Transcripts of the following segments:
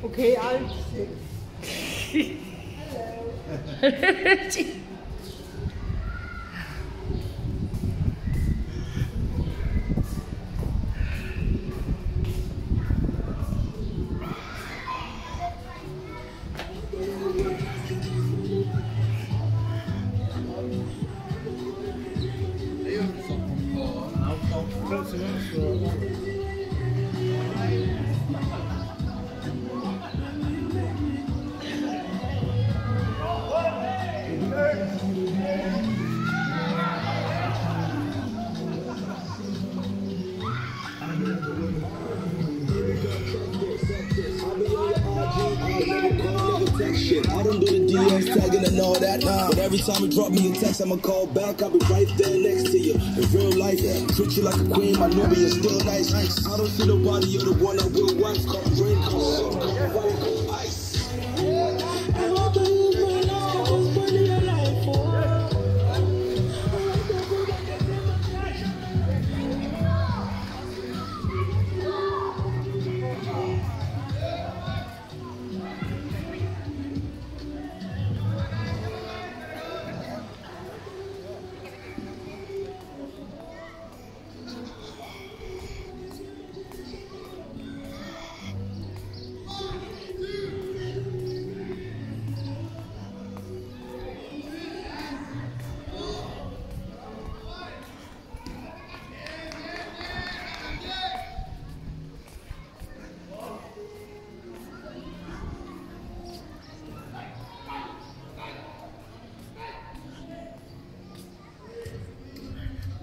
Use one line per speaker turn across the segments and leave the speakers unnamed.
Okay, alt.
Shit, I don't do the DMs tagging and all that, nah. But every time you drop me a text, I'ma call back. I'll be right there next to you. In real life, treat you like a queen. My Nubia is still nice. I don't see nobody, you're the one I will watch. Come rain, come sun, come fire, come ice. I want to use my life, just put it in life.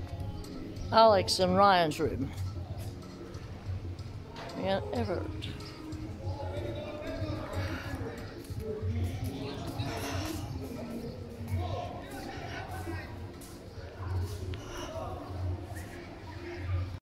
Alex in Ryan's room. And Everett.